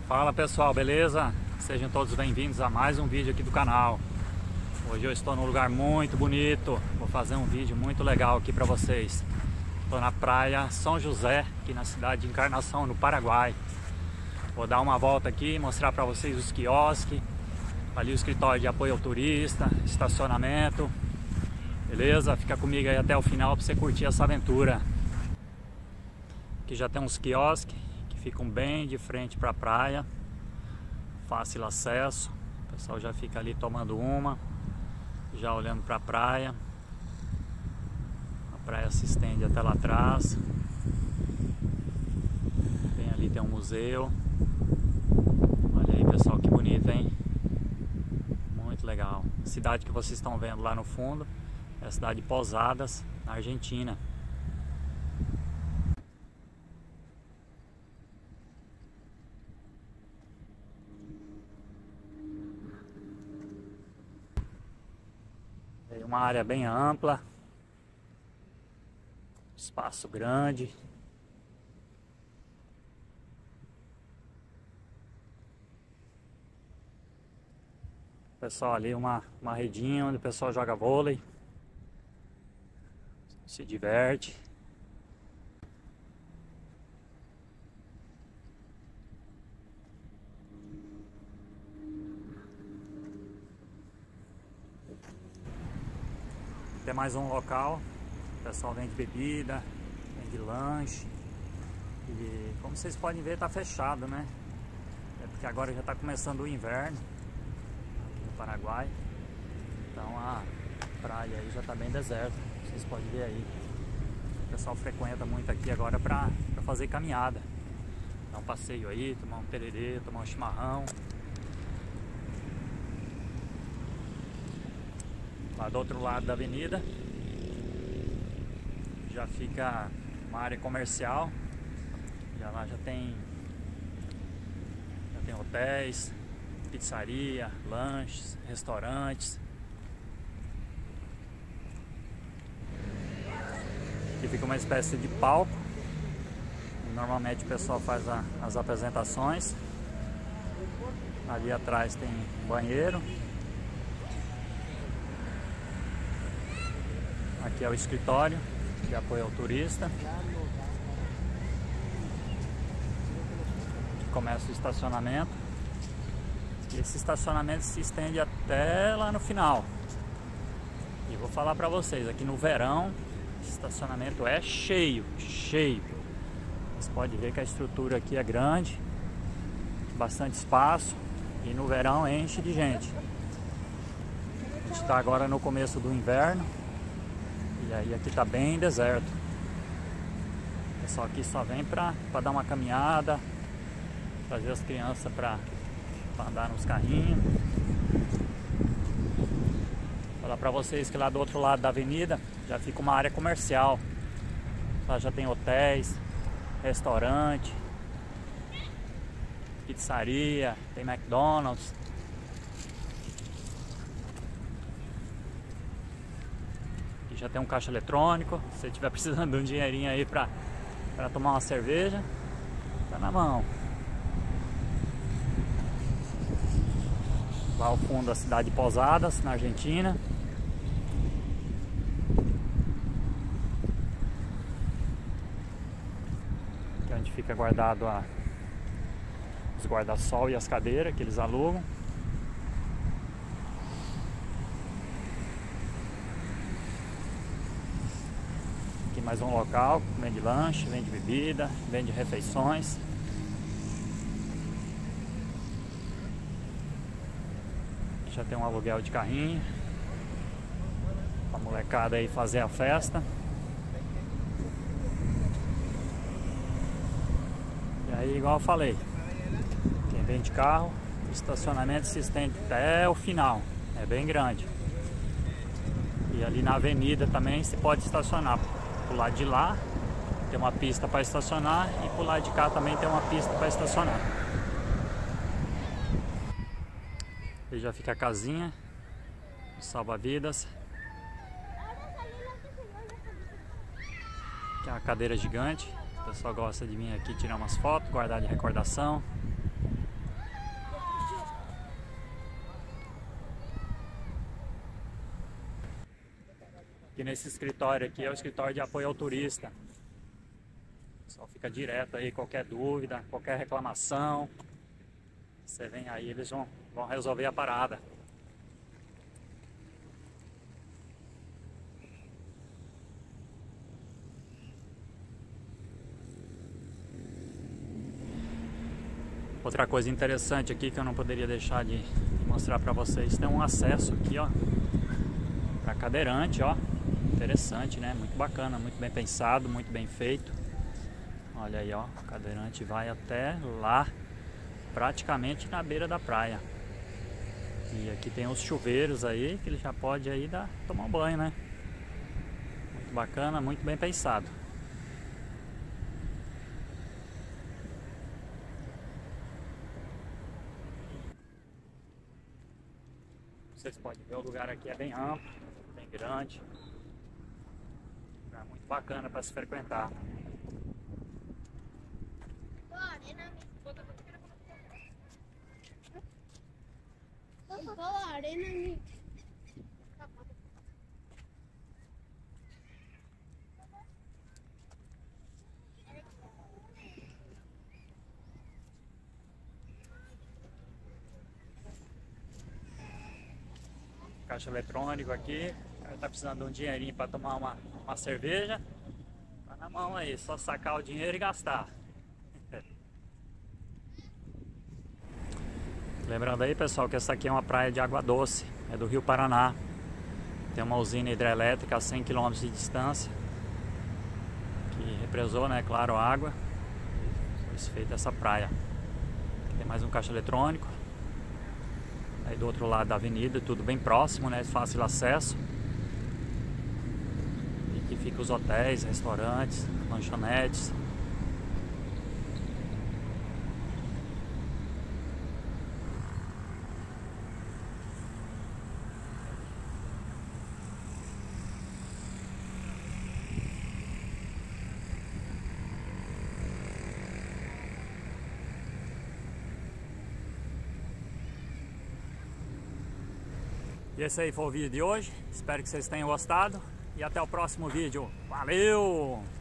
Fala pessoal, beleza? Sejam todos bem-vindos a mais um vídeo aqui do canal. Hoje eu estou num lugar muito bonito. Vou fazer um vídeo muito legal aqui para vocês. Estou na praia São José, aqui na cidade de Encarnação, no Paraguai. Vou dar uma volta aqui, mostrar para vocês os quiosques. Ali o escritório de apoio ao turista, estacionamento. Beleza? Fica comigo aí até o final para você curtir essa aventura. Aqui já tem uns quiosques que ficam bem de frente para a praia. Fácil acesso. O pessoal já fica ali tomando uma, já olhando para a praia. A praia se estende até lá atrás. Bem ali tem um museu. Olha aí pessoal, que bonito, hein? Muito legal. A cidade que vocês estão vendo lá no fundo é a cidade de Posadas, na Argentina. É uma área bem ampla, espaço grande. Pessoal, ali uma redinha onde o pessoal joga vôlei, se diverte. Tem mais um local, o pessoal vende bebida, vende lanche. E como vocês podem ver, tá fechado, né? É porque agora já está começando o inverno aqui no Paraguai. Então a praia aí já está bem deserta, vocês podem ver aí. O pessoal frequenta muito aqui agora para fazer caminhada. Dar um passeio aí, tomar um tererê, tomar um chimarrão. Lá do outro lado da avenida já fica uma área comercial. Lá já tem hotéis, pizzaria, lanches, restaurantes. Aqui fica uma espécie de palco. Normalmente o pessoal faz as apresentações. Ali atrás tem banheiro. Aqui é o escritório de apoio ao turista. Aqui começa o estacionamento. E esse estacionamento se estende até lá no final. E vou falar para vocês, aqui no verão, esse estacionamento é cheio. Vocês podem ver que a estrutura aqui é grande, bastante espaço. E no verão enche de gente. A gente está agora no começo do inverno. E aí aqui tá bem deserto. O pessoal aqui só vem pra dar uma caminhada, trazer as crianças pra andar nos carrinhos. Falar pra vocês que lá do outro lado da avenida já fica uma área comercial. Lá já tem hotéis, restaurante, pizzaria, tem McDonald's. Já tem um caixa eletrônico. Se você estiver precisando de um dinheirinho aí para tomar uma cerveja, tá na mão. Lá ao fundo a cidade de Posadas, na Argentina. Aqui é onde fica guardado os guarda-sol e as cadeiras que eles alugam. Mais um local, vende lanche, vende bebida, vende refeições. Já tem um aluguel de carrinho pra molecada aí fazer a festa. E aí, igual eu falei, quem vende carro, o estacionamento se estende até o final, é bem grande. E ali na avenida também se pode estacionar. Pro lado de lá tem uma pista para estacionar e pro lado de cá também tem uma pista para estacionar. E já fica a casinha, salva-vidas. Aqui é uma cadeira gigante. O pessoal gosta de vir aqui tirar umas fotos, guardar de recordação. que nesse escritório aqui é o escritório de apoio ao turista. Só fica direto aí, qualquer dúvida, qualquer reclamação, você vem aí, eles vão resolver a parada. Outra coisa interessante aqui que eu não poderia deixar de mostrar para vocês, tem um acesso aqui, ó, para cadeirante, ó. Interessante, né? Muito bacana, muito bem pensado, muito bem feito. Olha aí, ó, o cadeirante vai até lá, praticamente na beira da praia. E aqui tem os chuveiros aí, que ele já pode aí tomar um banho, né? Muito bacana, muito bem pensado. Vocês podem ver, o lugar aqui é bem amplo, bem grande. É muito bacana para se frequentar. Caixa eletrônico aqui. O cara tá precisando de um dinheirinho para tomar uma cerveja. Tá na mão aí, só sacar o dinheiro e gastar. Lembrando aí, pessoal, que essa aqui é uma praia de água doce, é do Rio Paraná. Tem uma usina hidrelétrica a 100 km de distância que represou, né, claro, a água. Foi feita essa praia. Tem mais um caixa eletrônico. Aí do outro lado da avenida, tudo bem próximo, né, fácil acesso. E aqui ficam os hotéis, restaurantes, lanchonetes. E esse aí foi o vídeo de hoje, espero que vocês tenham gostado e até o próximo vídeo. Valeu!